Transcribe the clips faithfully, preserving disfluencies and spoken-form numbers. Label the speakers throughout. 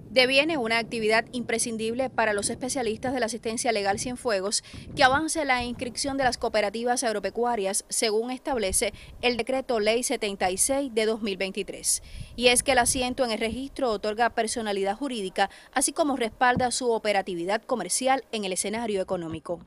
Speaker 1: Deviene una actividad imprescindible para los especialistas de la asistencia legal Cienfuegos que avance la inscripción de las cooperativas agropecuarias según establece el Decreto Ley setenta y seis de dos mil veintitrés. Y es que el asiento en el registro otorga personalidad jurídica, así como respalda su operatividad comercial en el escenario económico.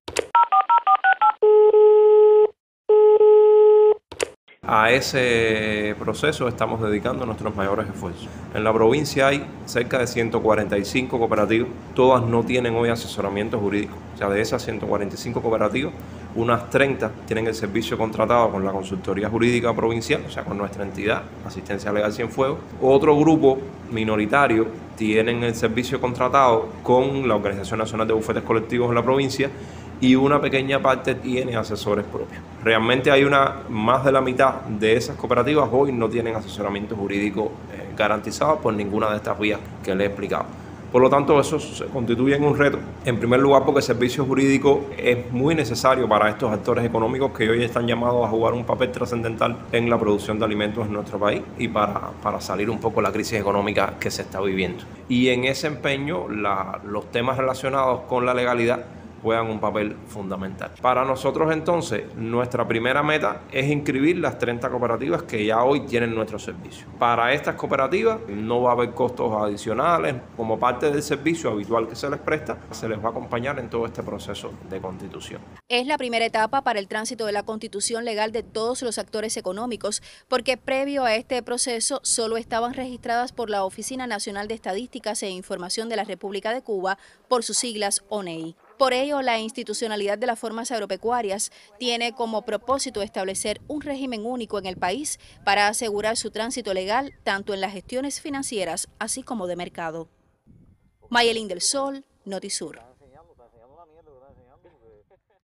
Speaker 2: A ese proceso estamos dedicando nuestros mayores esfuerzos. En la provincia hay cerca de ciento cuarenta y cinco cooperativas, todas no tienen hoy asesoramiento jurídico. O sea, de esas ciento cuarenta y cinco cooperativas, unas treinta tienen el servicio contratado con la Consultoría Jurídica Provincial, o sea, con nuestra entidad, Asistencia Legal Cienfuegos. Otro grupo minoritario tienen el servicio contratado con la Organización Nacional de Bufetes Colectivos en la provincia, y una pequeña parte tiene asesores propios. Realmente hay una, más de la mitad de esas cooperativas hoy no tienen asesoramiento jurídico eh, garantizado por ninguna de estas vías que le he explicado. Por lo tanto, eso se constituye en un reto. En primer lugar, porque el servicio jurídico es muy necesario para estos actores económicos que hoy están llamados a jugar un papel trascendental en la producción de alimentos en nuestro país y para, para salir un poco de la crisis económica que se está viviendo. Y en ese empeño, la, los temas relacionados con la legalidad juegan un papel fundamental. Para nosotros entonces, nuestra primera meta es inscribir las treinta cooperativas que ya hoy tienen nuestro servicio. Para estas cooperativas no va a haber costos adicionales, como parte del servicio habitual que se les presta, se les va a acompañar en todo este proceso de constitución.
Speaker 1: Es la primera etapa para el tránsito de la constitución legal de todos los actores económicos, porque previo a este proceso solo estaban registradas por la Oficina Nacional de Estadísticas e Información de la República de Cuba, por sus siglas O N E I. Por ello, la institucionalidad de las formas agropecuarias tiene como propósito establecer un régimen único en el país para asegurar su tránsito legal tanto en las gestiones financieras así como de mercado. Mayelín del Sol, Notisur.